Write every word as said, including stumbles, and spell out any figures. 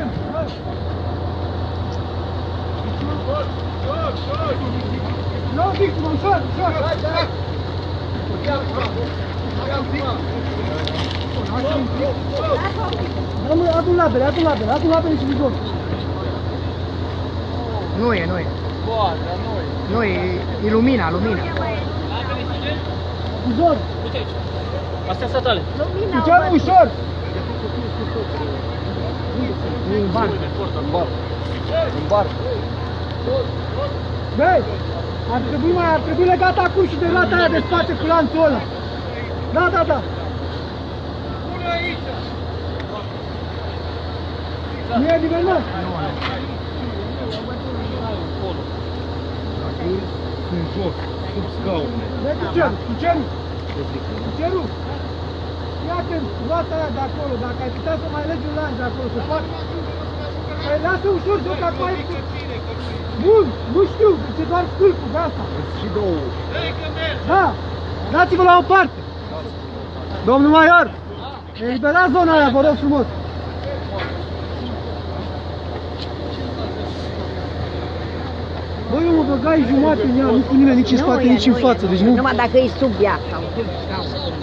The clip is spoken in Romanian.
Iată-l! Nu, Victor, ușor, ușor! Adu-l labele, adu-l labele, adu-l labele și vizor. Nu e, nu e. Nu e, e lumina, lumina. Vizor! Uite aici. Astea sunt tale. Picioarul ușor! În bar. În bar. În bar. Băi, ar trebui mai, ar trebui legat acum și de rata aia de spate cu lanțul ăla. Da, da, da. Nu e nimeni, mă? Sunt jos, sub scaune. Vei cu cerul, cu cerul. Cu cerul. Ia atent, roata aia de acolo, dacă ai putea să mai legi un lanț de acolo, să fac. Păi lasă ușor, joc acum ai... Bun, nu știu, e doar stâlpul de asta. Și două. Da, dați-vă la o parte. Domnul Maior, eliberați zona aia, vă rog frumos. Băi, eu mă băgai jumate în ea, nu cu nimeni nici în spate, nici în față, deci nu... Numai dacă e sub ea sau sub scaun.